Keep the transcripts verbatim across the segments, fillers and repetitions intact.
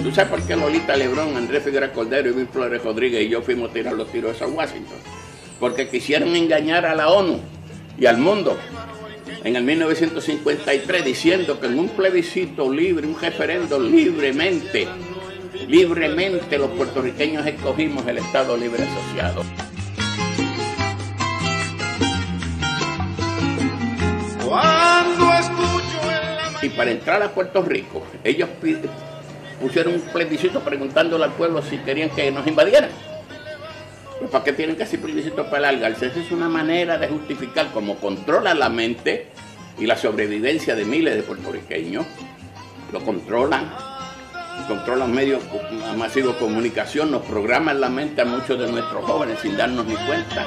¿Tú sabes por qué Lolita Lebrón, Andrés Figueroa Cordero y Luis Flores Rodríguez y yo fuimos a tirar los tiros a Washington? Porque quisieron engañar a la ONU y al mundo en el mil novecientos cincuenta y tres diciendo que en un plebiscito libre, un referendo libremente, libremente los puertorriqueños escogimos el Estado Libre Asociado. Cuando escucho en la... Y para entrar a Puerto Rico, ellos pusieron un plebiscito preguntándole al pueblo si querían que nos invadieran. Pues ¿para qué tienen que hacer plebiscito para alargarse? Esa es una manera de justificar cómo controlan la mente y la sobrevivencia de miles de puertorriqueños. Lo controlan, controlan medios masivos de comunicación, nos programan la mente a muchos de nuestros jóvenes sin darnos ni cuenta.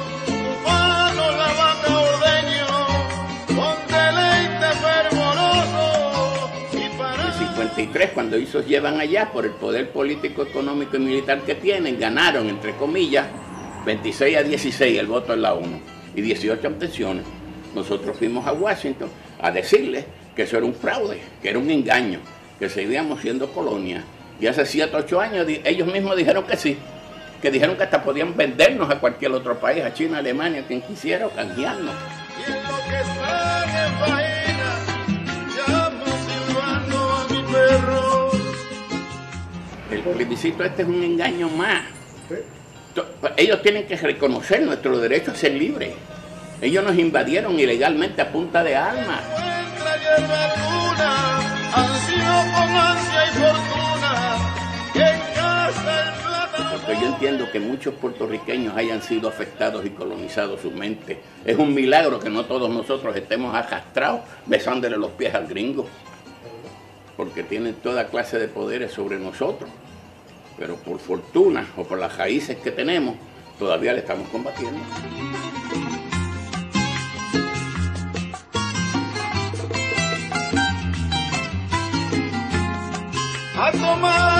cincuenta y tres, cuando ellos llevan allá por el poder político, económico y militar que tienen, ganaron, entre comillas, veintiséis a dieciséis el voto en la ONU y dieciocho abstenciones. Nosotros fuimos a Washington a decirles que eso era un fraude, que era un engaño, que seguíamos siendo colonia. Y hace siete, ocho años ellos mismos dijeron que sí, que dijeron que hasta podían vendernos a cualquier otro país, a China, Alemania, quien quisiera, o canjearnos. El plebiscito este es un engaño más. Ellos tienen que reconocer nuestro derecho a ser libres. Ellos nos invadieron ilegalmente a punta de armas. Porque yo entiendo que muchos puertorriqueños hayan sido afectados y colonizados su mente. Es un milagro que no todos nosotros estemos arrastrados besándole los pies al gringo, porque tienen toda clase de poderes sobre nosotros. Pero por fortuna o por las raíces que tenemos, todavía le estamos combatiendo. A tomar